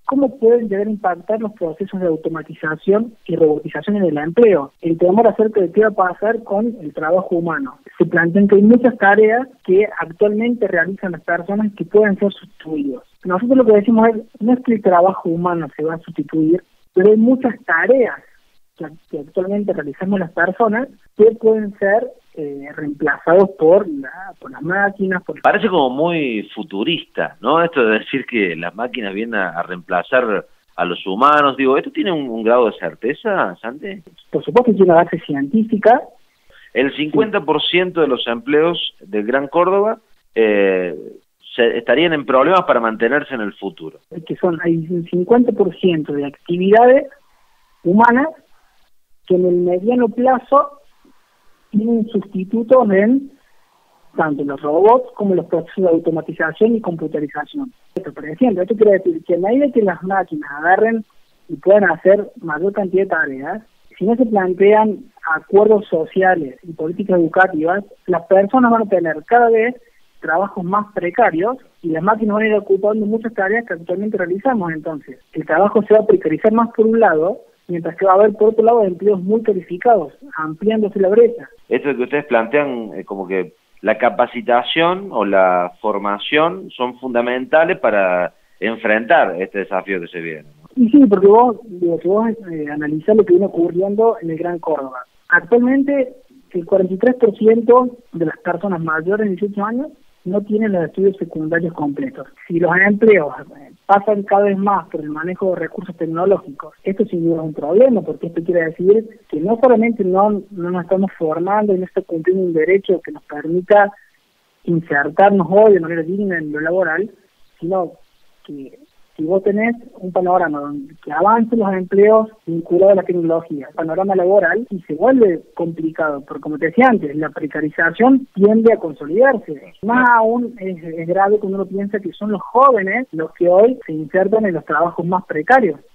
cómo pueden llegar a impactar los procesos de automatización y robotización en el empleo. El temor acerca de qué va a pasar con el trabajo humano. Se plantean que hay muchas tareas que actualmente realizan las personas que pueden ser sustituidas. Nosotros lo que decimos es, no es que el trabajo humano se va a sustituir, pero hay muchas tareas que actualmente realizamos las personas que pueden ser reemplazados por las máquinas. Parece como muy futurista, ¿no? Esto de decir que las máquinas vienen a reemplazar a los humanos. Digo, ¿esto tiene un grado de certeza, Santi? Por supuesto que tiene una base científica. El 50% de los empleos del Gran Córdoba estarían en problemas para mantenerse en el futuro. Hay un 50% de actividades humanas que en el mediano plazo tienen sustitutos en tanto los robots como los procesos de automatización y computarización. Por ejemplo, esto quiere decir que a medida que las máquinas agarren y puedan hacer mayor cantidad de tareas, si no se plantean acuerdos sociales y políticas educativas, las personas van a tener cada vez trabajos más precarios y las máquinas van a ir ocupando muchas tareas que actualmente realizamos. Entonces, el trabajo se va a precarizar más por un lado, mientras que va a haber por otro lado empleos muy calificados, ampliándose la brecha. Esto que ustedes plantean como que la capacitación o la formación son fundamentales para enfrentar este desafío que se viene, ¿no? Y sí, porque vos analizás lo que viene ocurriendo en el Gran Córdoba. Actualmente, el 43% de las personas mayores de 18 años no tienen los estudios secundarios completos. Si los empleos pasan cada vez más por el manejo de recursos tecnológicos, esto sin duda es un problema, porque esto quiere decir que no solamente no nos estamos formando y no está cumpliendo un derecho que nos permita insertarnos hoy de manera digna en lo laboral, sino que si vos tenés un panorama donde que avancen los empleos vinculados a la tecnología, panorama laboral, y se vuelve complicado, porque como te decía antes, la precarización tiende a consolidarse. Más aún es grave cuando uno piensa que son los jóvenes los que hoy se insertan en los trabajos más precarios.